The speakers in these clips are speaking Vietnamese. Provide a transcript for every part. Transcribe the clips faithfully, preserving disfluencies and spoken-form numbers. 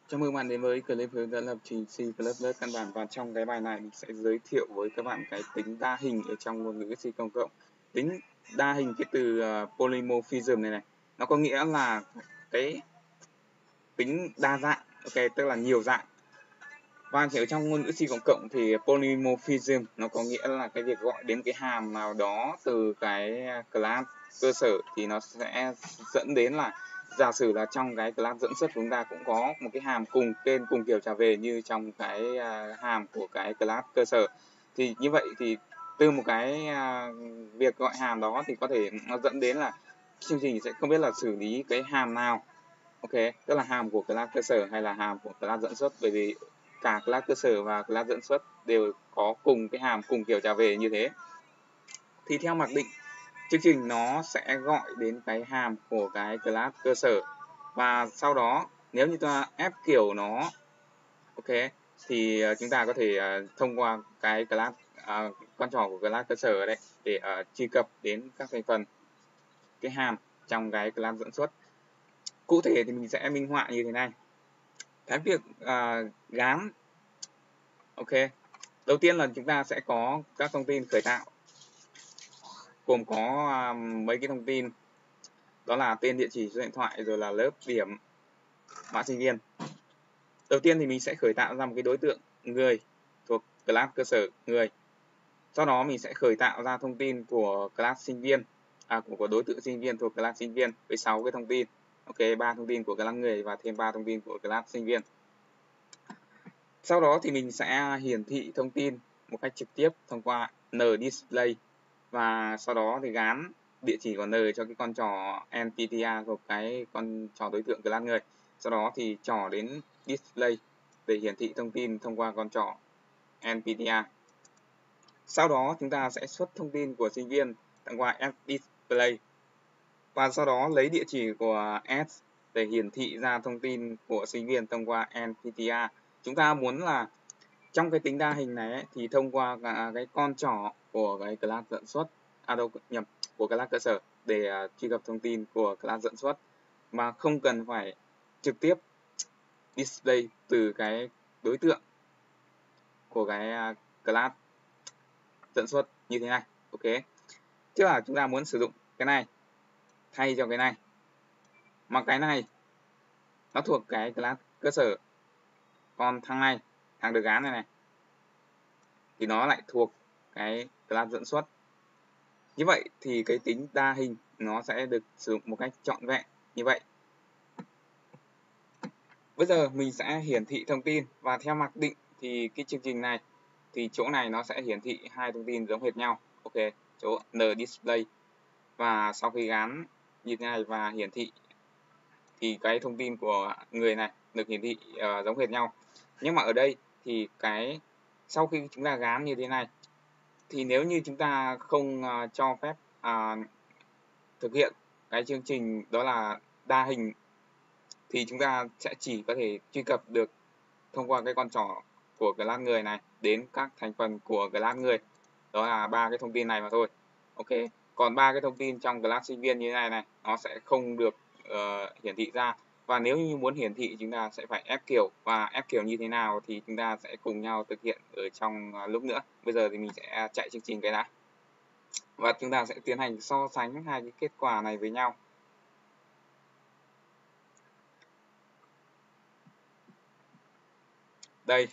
Chào mừng bạn đến với clip hướng dẫn lập trình C plus plus căn bản, và trong cái bài này mình sẽ giới thiệu với các bạn cái tính đa hình ở trong ngôn ngữ C cộng cộng. Tính đa hình, cái từ uh, polymorphism này này, nó có nghĩa là cái tính đa dạng, ok, tức là nhiều dạng. Và ở trong ngôn ngữ C cộng cộng thì polymorphism nó có nghĩa là cái việc gọi đến cái hàm nào đó từ cái class cơ sở thì nó sẽ dẫn đến là, giả sử là trong cái class dẫn xuất chúng ta cũng có một cái hàm cùng tên cùng kiểu trả về như trong cái uh, hàm của cái class cơ sở, thì như vậy thì từ một cái uh, việc gọi hàm đó thì có thể nó dẫn đến là chương trình sẽ không biết là xử lý cái hàm nào, ok, tức là hàm của class cơ sở hay là hàm của class dẫn xuất, bởi vì cả class cơ sở và class dẫn xuất đều có cùng cái hàm cùng kiểu trả về như thế. Thì theo mặc định, chương trình nó sẽ gọi đến cái hàm của cái class cơ sở, và sau đó nếu như ta ép kiểu nó, ok, thì chúng ta có thể uh, thông qua cái class uh, con trỏ của class cơ sở đấy để uh, truy cập đến các thành phần cái hàm trong cái class dẫn xuất. Cụ thể thì mình sẽ minh họa như thế này. Cái việc uh, gán, ok, đầu tiên là chúng ta sẽ có các thông tin khởi tạo, gồm có uh, mấy cái thông tin, đó là tên, địa chỉ, số điện thoại, rồi là lớp, điểm, mã sinh viên. Đầu tiên thì mình sẽ khởi tạo ra một cái đối tượng người thuộc class cơ sở người. Sau đó mình sẽ khởi tạo ra thông tin của class sinh viên, à, của, của đối tượng sinh viên thuộc class sinh viên với sáu cái thông tin, ok, ba thông tin của class người và thêm ba thông tin của class sinh viên. Sau đó thì mình sẽ hiển thị thông tin một cách trực tiếp thông qua nDisplay, và sau đó thì gán địa chỉ của n cho cái con trỏ nptr thuộc cái con trỏ đối tượng class người. Sau đó thì trỏ đến display để hiển thị thông tin thông qua con trỏ nptr. Sau đó chúng ta sẽ xuất thông tin của sinh viên thông qua sDisplay, và sau đó lấy địa chỉ của s để hiển thị ra thông tin của sinh viên thông qua nptr. Chúng ta muốn là trong cái tính đa hình này ấy, thì thông qua cái con trỏ của cái class dẫn xuất, à đâu nhầm, của class cơ sở để uh, truy cập thông tin của class dẫn xuất, mà không cần phải trực tiếp display từ cái đối tượng của cái uh, class dẫn xuất như thế này, ok. Tức là chúng ta muốn sử dụng cái này thay cho cái này, mà cái này nó thuộc cái class cơ sở, còn thằng này, thằng được gán này này thì nó lại thuộc cái class dẫn xuất. Như vậy thì cái tính đa hình nó sẽ được sử dụng một cách trọn vẹn như vậy. Bây giờ mình sẽ hiển thị thông tin, và theo mặc định thì cái chương trình này thì chỗ này nó sẽ hiển thị hai thông tin giống hệt nhau, ok, chỗ nDisplay, và sau khi gán như thế này và hiển thị thì cái thông tin của người này được hiển thị uh, giống hệt nhau. Nhưng mà ở đây thì cái sau khi chúng ta gán như thế này thì nếu như chúng ta không uh, cho phép uh, thực hiện cái chương trình đó là đa hình thì chúng ta sẽ chỉ có thể truy cập được thông qua cái con trỏ của class người này đến các thành phần của class người, đó là ba cái thông tin này mà thôi, ok. Còn ba cái thông tin trong class sinh viên như thế này này nó sẽ không được uh, hiển thị ra, và nếu như muốn hiển thị chúng ta sẽ phải ép kiểu, và ép kiểu như thế nào thì chúng ta sẽ cùng nhau thực hiện ở trong uh, lúc nữa. Bây giờ thì mình sẽ chạy chương trình cái đã, và chúng ta sẽ tiến hành so sánh hai cái kết quả này với nhau. Đây,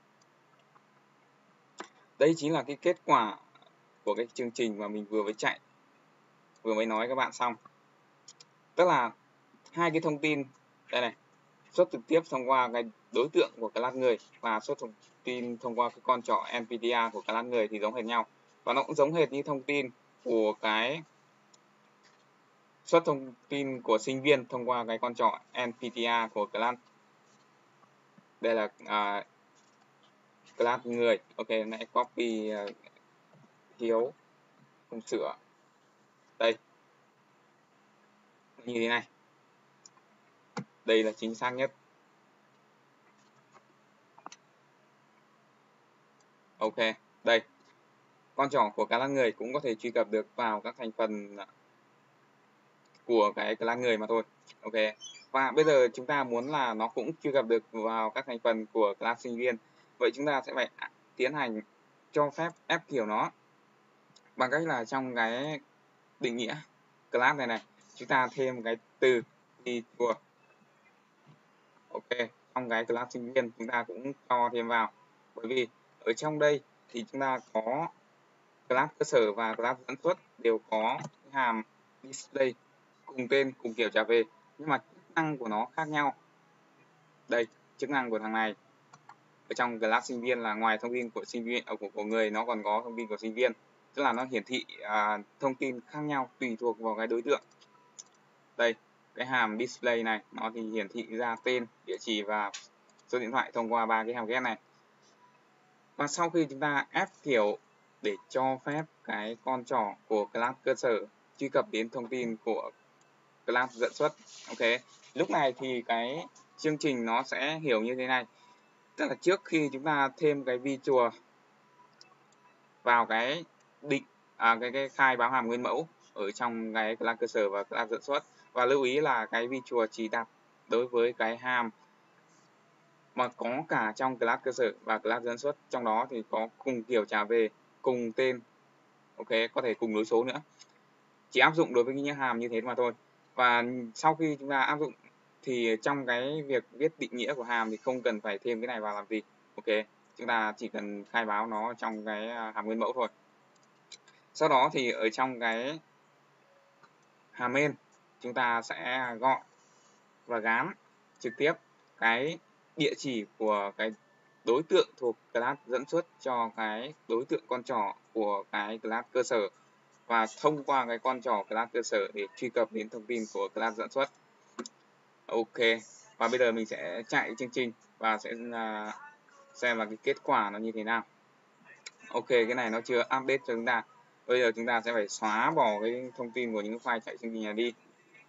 đây chính là cái kết quả của cái chương trình mà mình vừa mới chạy, vừa mới nói các bạn xong. Tức là hai cái thông tin đây này, xuất trực tiếp thông qua cái đối tượng của class người và xuất thông tin thông qua cái con trỏ nptr của class người thì giống hệt nhau, và nó cũng giống hệt như thông tin của cái xuất thông tin của sinh viên thông qua cái con trỏ nptr của class. Đây là uh, class người, ok, nãy copy uh, thiếu không sửa, đây như thế này, đây là chính xác nhất, ok. Đây, con trỏ của class người cũng có thể truy cập được vào các thành phần của cái class người mà thôi, ok. Và bây giờ chúng ta muốn là nó cũng truy cập được vào các thành phần của class sinh viên. Vậy chúng ta sẽ phải tiến hành cho phép ép kiểu nó bằng cách là trong cái định nghĩa class này này, chúng ta thêm cái từ feature. Ok, trong cái class sinh viên chúng ta cũng cho thêm vào. Bởi vì ở trong đây thì chúng ta có class cơ sở và class dẫn xuất đều có cái hàm display cùng tên cùng kiểu trả về, nhưng mà chức năng của nó khác nhau. Đây, chức năng của thằng này ở trong class sinh viên là ngoài thông tin của sinh viên ở của, của người, nó còn có thông tin của sinh viên, tức là nó hiển thị à, thông tin khác nhau tùy thuộc vào cái đối tượng. Đây, cái hàm display này nó thì hiển thị ra tên, địa chỉ và số điện thoại thông qua ba cái hàm get này. Và sau khi chúng ta ép kiểu để cho phép cái con trỏ của class cơ sở truy cập đến thông tin của class dẫn xuất, ok, lúc này thì cái chương trình nó sẽ hiểu như thế này. Tức là trước khi chúng ta thêm cái feature vào cái định à, cái cái khai báo hàm nguyên mẫu ở trong cái class cơ sở và class dẫn xuất, và lưu ý là cái feature chỉ đặt đối với cái hàm mà có cả trong class cơ sở và class dẫn xuất, trong đó thì có cùng kiểu trả về, cùng tên, ok, có thể cùng đối số nữa, chỉ áp dụng đối với những hàm như thế mà thôi. Và sau khi chúng ta áp dụng thì trong cái việc viết định nghĩa của hàm thì không cần phải thêm cái này vào làm gì, ok, chúng ta chỉ cần khai báo nó trong cái hàm nguyên mẫu thôi. Sau đó thì ở trong cái hàm main chúng ta sẽ gọi và gán trực tiếp cái địa chỉ của cái đối tượng thuộc class dẫn xuất cho cái đối tượng con trỏ của cái class cơ sở, và thông qua cái con trỏ class cơ sở để truy cập đến thông tin của class dẫn xuất. Ok, và bây giờ mình sẽ chạy chương trình và sẽ uh, xem là cái kết quả nó như thế nào. Ok, cái này nó chưa update cho chúng ta. Bây giờ chúng ta sẽ phải xóa bỏ cái thông tin của những file chạy chương trình này đi.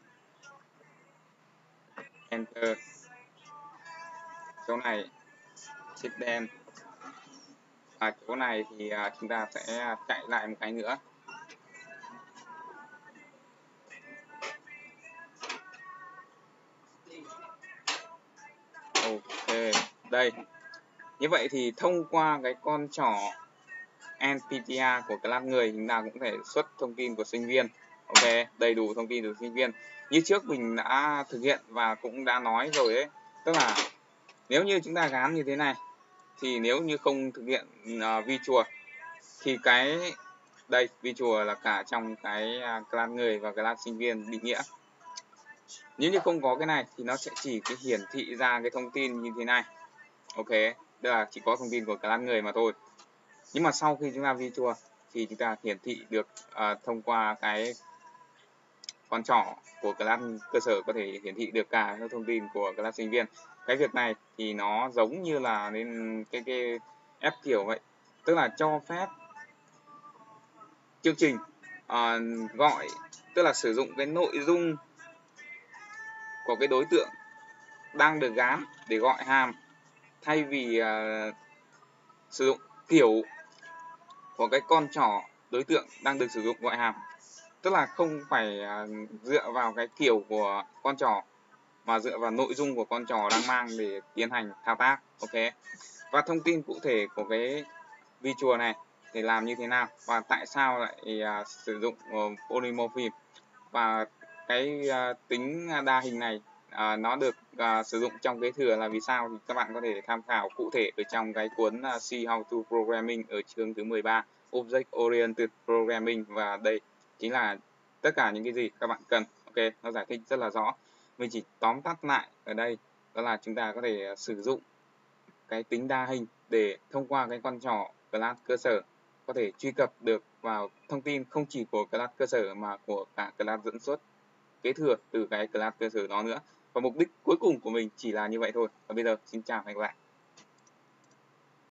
Enter. Chỗ này shift đen. Và chỗ này thì uh, chúng ta sẽ chạy lại một cái nữa. Ok, đây. Như vậy thì thông qua cái con trỏ en pê tê a của class người, chúng ta cũng thể xuất thông tin của sinh viên. Ok, đầy đủ thông tin của sinh viên. Như trước mình đã thực hiện và cũng đã nói rồi ấy, tức là nếu như chúng ta gán như thế này thì nếu như không thực hiện uh, feature thì cái đây feature là cả trong cái uh, class người và class sinh viên định nghĩa. Nếu như không có cái này thì nó sẽ chỉ cái hiển thị ra cái thông tin như thế này. Ok, tức là chỉ có thông tin của class người mà thôi. Nhưng mà sau khi chúng ta feature thì chúng ta hiển thị được uh, thông qua cái con trỏ của class cơ sở có thể hiển thị được cả các thông tin của class sinh viên. Cái việc này thì nó giống như là nên cái cái ép kiểu vậy, tức là cho phép chương trình uh, gọi, tức là sử dụng cái nội dung của cái đối tượng đang được gán để gọi hàm, thay vì uh, sử dụng kiểu của cái con trỏ đối tượng đang được sử dụng gọi hàm. Tức là không phải uh, dựa vào cái kiểu của con trỏ mà dựa vào nội dung của con trỏ đang mang để tiến hành thao tác. Ok, và thông tin cụ thể của cái feature này để làm như thế nào và tại sao lại uh, sử dụng uh, polymorphism, và cái uh, tính đa hình này uh, nó được uh, sử dụng trong kế thừa là vì sao, thì các bạn có thể tham khảo cụ thể ở trong cái cuốn uh, See How to Programming ở chương thứ mười ba Object Oriented Programming, và đây chính là tất cả những cái gì các bạn cần. Ok, nó giải thích rất là rõ. Mình chỉ tóm tắt lại ở đây, đó là chúng ta có thể sử dụng cái tính đa hình để thông qua cái con trỏ class cơ sở có thể truy cập được vào thông tin không chỉ của class cơ sở mà của cả class dẫn xuất kế thừa từ cái class cơ sở đó nữa. Và mục đích cuối cùng của mình chỉ là như vậy thôi. Và bây giờ xin chào và hẹn gặp lại.